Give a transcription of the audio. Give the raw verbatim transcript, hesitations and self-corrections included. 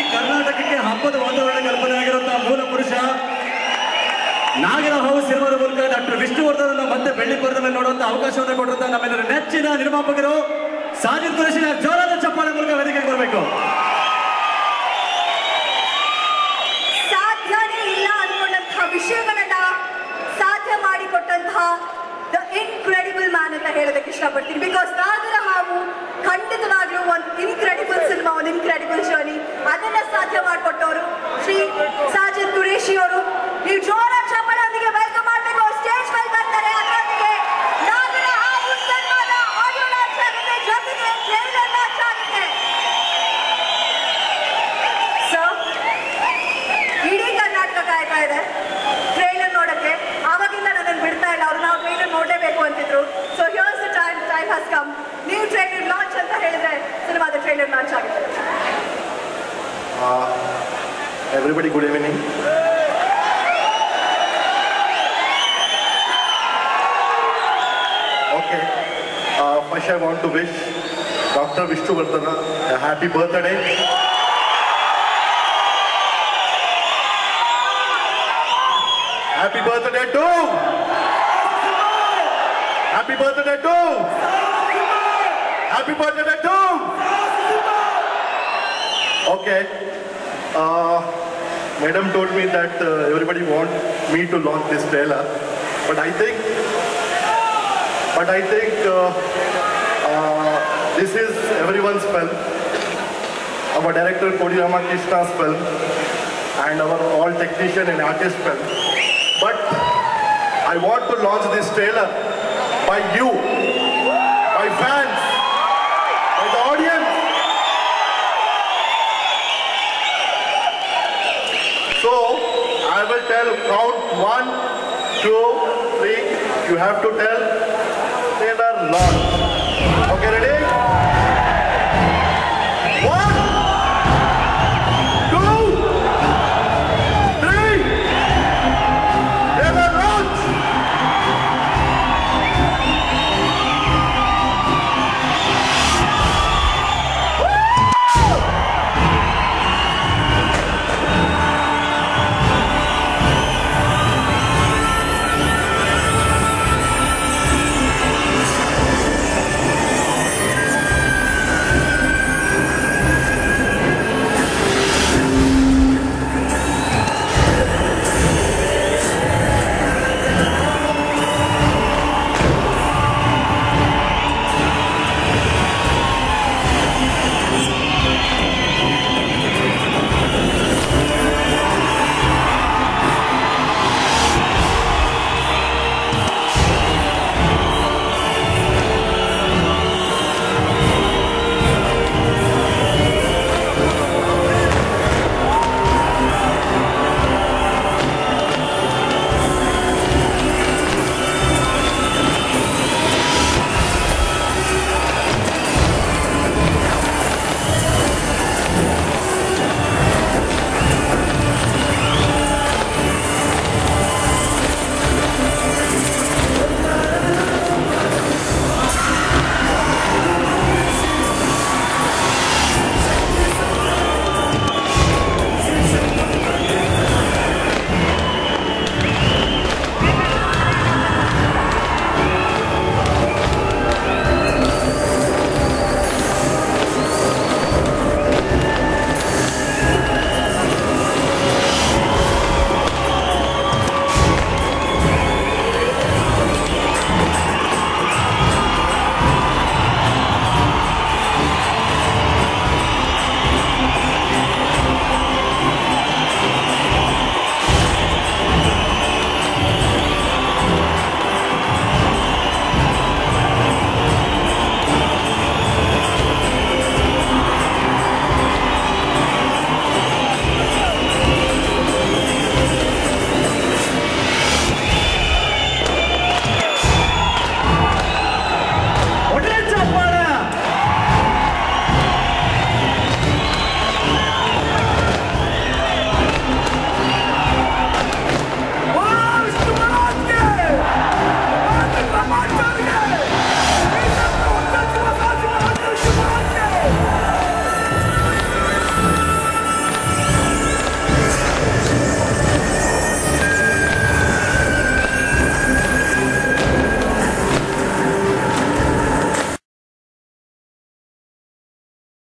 ಕರ್ನಾಟಕಕ್ಕೆ ಹಬ್ಬದ ವಾತಾವರಣ ಕಲ್ಪನೆ ಆಗಿರುವಂತಹ ಮೂಲ ಪುರುಷ ನಾಗರಹಾವು ಸಿನಿಮಾದ ಮೂಲಕ ಡಾಕ್ಟರ್ ವಿಷ್ಣುವರ್ಧನ್ ಮತ್ತೆ ಬೆಳ್ಳಿ ಪರದೆ ಮೇಲೆ ನೋಡುವಂತ ಅವಕಾಶವನ್ನು ಕೊಟ್ಟಿರುವಂತಹ ನಮ್ಮೆಲ್ಲರ ನೆಚ್ಚಿನ ನಿರ್ಮಾಪಕರು ಸಾಜಿದ್ ಕುರೇಶಿನ ಜೋರಾದ ಚಪ್ಪಾಳೆ ಮೂಲಕ ವೇದಿಕೆಗೆ ಬರಬೇಕು. ಸಾಧ್ಯನೇ ಇಲ್ಲ ಅನ್ಕೊಂಡಂತಹ ವಿಷಯಗಳನ್ನ ಸಾಧ್ಯ ಮಾಡಿಕೊಟ್ಟಂತಹ ದ ಇನ್ಕ್ರೆಡಿಬಲ್ ಮ್ಯಾನ್ ಅಂತ ಹೇಳೋದಕ್ಕೆ ಇಷ್ಟಪಡ್ತೀನಿ. ಬಿಕಾಸ್ ನಾಗರಹಾವು ಖಂಡಿತವಾಗ್ಲೂ ಒಂದು ಇನ್ಕ್ರೆಡಿಬಲ್ ಸಿನಿಮಾ, ಒಂದು ಇನ್ಕ್ರೆಡಿಬಲ್ ಜರ್ನಿ, ಅದನ್ನ ಸಾಧ್ಯ ಮಾಡಿಕೊಟ್ಟವರು ಶ್ರೀ ಸಾಜಿದ್ ಕುರೇಶಿ ಅವರು. ನೀವು ಜೋರ ಚಪ್ಪಾಳೆಯೊಂದಿಗೆ ವೆಲ್ಕಮ್ ಮಾಡಬೇಕು. ಸ್ಟೇಜ್ ಮೇಲೆ ಬರ್ತಾರೆ. ಅದರೊಂದಿಗೆ ನಾಗರಹಾವು ಸಿನಿಮಾದ ಆಡಿಯೋ ಲಾಂಚ್ ಆಗುತ್ತೆ, ಜೊತೆಗೆ ಟ್ರೈಲರ್ ಲಾಂಚ್ ಆಗುತ್ತೆ. ಸೊ ಇಡೀ ಕರ್ನಾಟಕ ಕಾಯ್ತಾ ಇದೆ ಟ್ರೈಲರ್ ನೋಡಕ್ಕೆ. ಆವಾಗಿಂದ ನನ್ನನ್ನು ಬಿಡ್ತಾ ಇಲ್ಲ, ಅವ್ರು ನಾವು ಟ್ರೈಲರ್ ನೋಡಲೇಬೇಕು ಅಂತಿದ್ರು. So here's the time, time has come. ನೀವು ಟ್ರೈಲರ್ ಲಾಂಚ್ ಅಂತ ಹೇಳಿದ್ರೆ ಸಿನಿಮಾದ ಟ್ರೈಲರ್ ಲಾಂಚ್ ಆಗುತ್ತೆ. Everybody, good evening. Okay. Uh, first, I want to wish Doctor Vishnuvardhan a happy birthday. Happy birthday to. Happy birthday to. Happy birthday to. Okay. Uh, Madam told me that uh, everybody want me to launch this trailer, but I think, but I think uh, uh, this is everyone's film, our director Kodi Ramakrishna's film, and our all technician and artist film. But I want to launch this trailer by you, by fans, by the audience. So, I will tell, count one, two, three, you have to tell trailer launch. Okay, ready?